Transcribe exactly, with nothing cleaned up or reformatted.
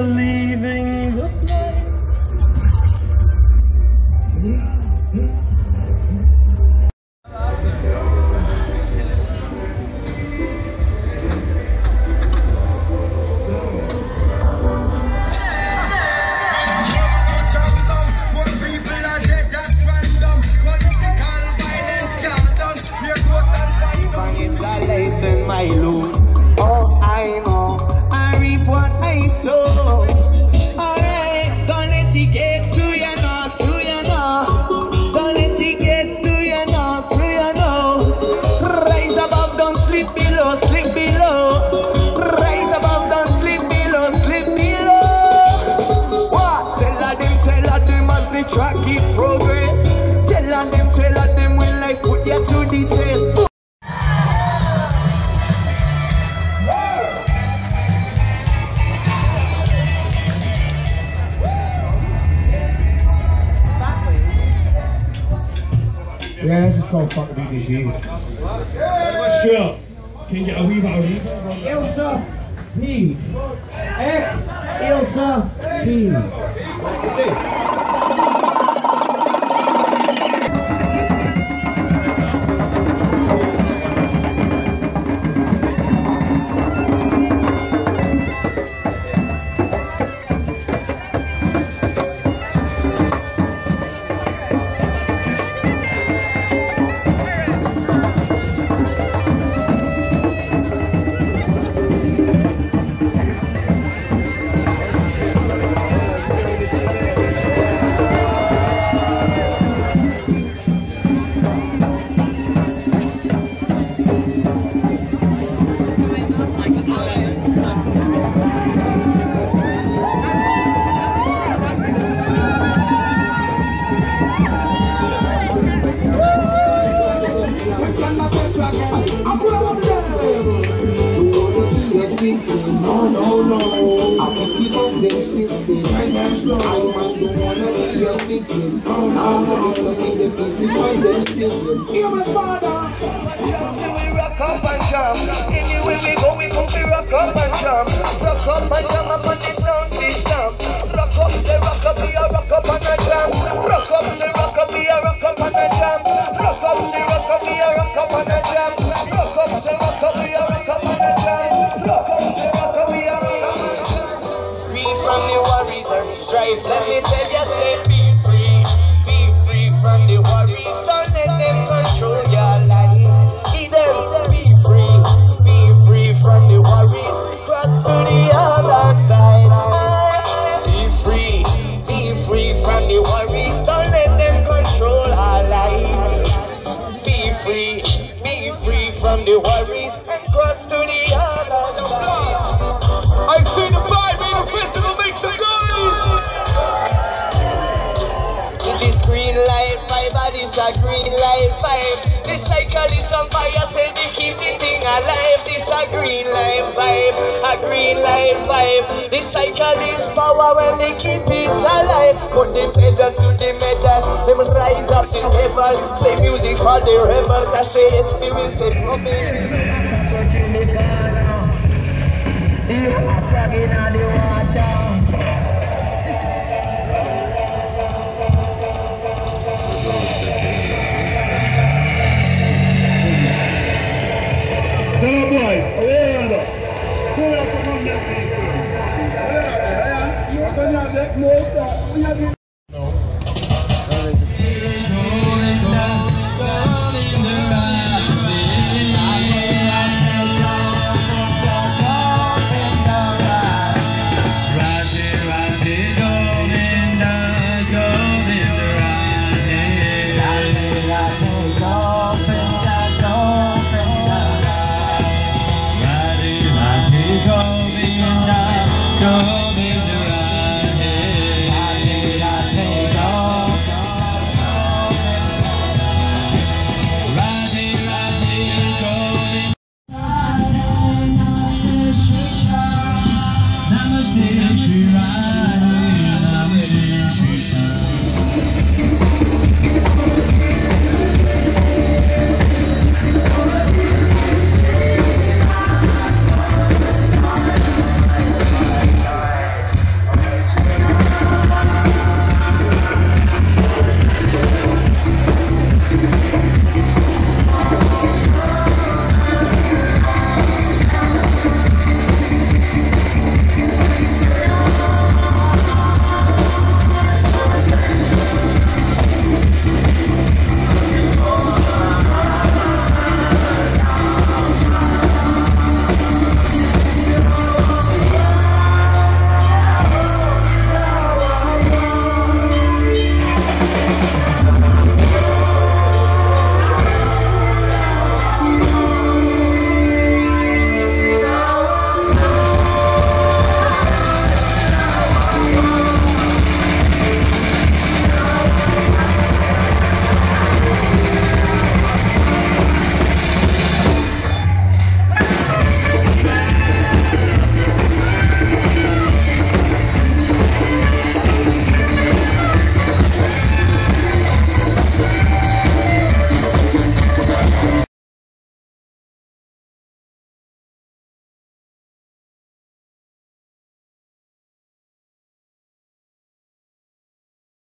leaving the place. Oh, I know, I reap what I sow. Alright, don't let it get to you now, to you now. Don't let it get to you now, to you now. Rise above, don't slip below, slip below. Rise above, don't slip below, slip below. What? Tell her them, tell her them as the track keep progress. Tell her them, tell her them when life put you to the test. Yeah, this is called Fuck Me This Year. Sure. Can you get a wee bit of reverb? Ilsa P. X. Ilsa P. No, no, no. I keep it on them system. I don't wanna be your victim. No, no, no. So keep the busy by them system. Hear my father. We rock up and jump. Anywhere we go, we come to rock up and jump. Rock up and jump up on the sound system. Rock up, say rock up, we a rock up and a jump. Rock up, say rock up, we a rock up and a jump. Rock up, say rock up, we a rock up and a jump. Rock up, say rock up, we a rock up and a jump. Rock up, say rock up, we a rock up and a jump. Free from the worries and strife. Let me tell you, say be free. Be free from the worries. Don't let them control your life. Be free, be free from the worries. Cross to the other side. Be free, be free from the worries. Don't let them control our lives. Be free, be free from the worries and cross to the other side. I see the vibe in the festival, make some noise. This green light vibe, this a green light vibe. This cycle is on fire, say they keep the thing alive. This a green light vibe, a green light vibe. This cycle is power when they keep it alive. Put them pedal to the metal, them rise up in heaven. Play music for the rebels, I say the spirit say come in. Hello, boy. How are you?